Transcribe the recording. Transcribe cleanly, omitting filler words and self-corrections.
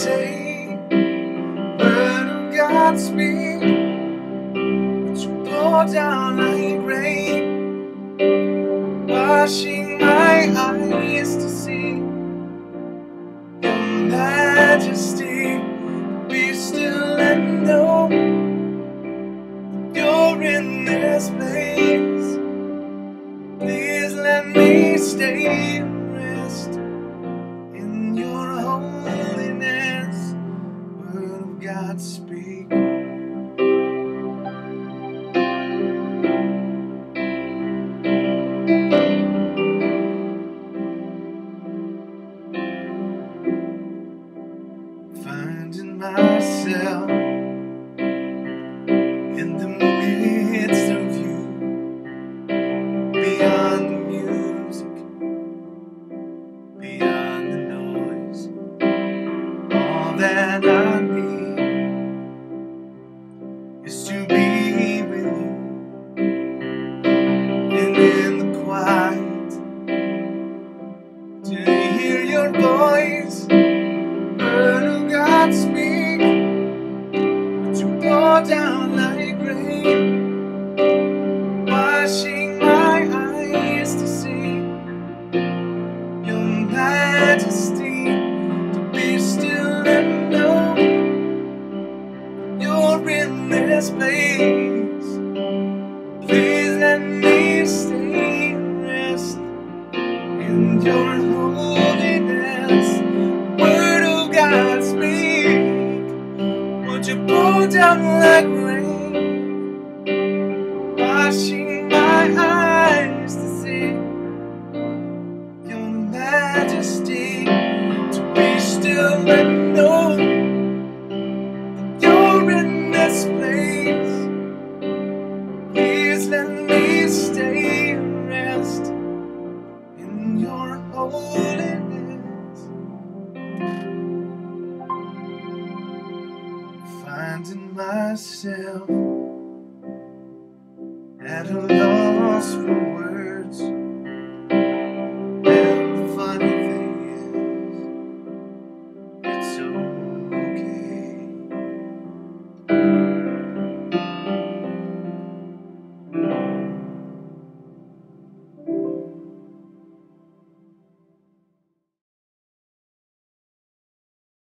say, word of God speak, but you pour down like rain, washing my eyes to see your majesty. Be still and know you're in this place. Please let me stay and rest in your holiness. Word of God speak. Finding myself in the midst of you, beyond the music, beyond the noise. All that I need is to be with you, and in the quiet to hear your voice. Word of God speak, but you pour down like rain, washing my eyes to see your majesty. To be still and know you're in this place. Please let me stay and rest in your holiness. Word of God speak, would you pour down like rain, washing my eyes to see your majesty. To be still and know you're in this place. Please let me stay and rest in your holiness. Finding myself at a loss for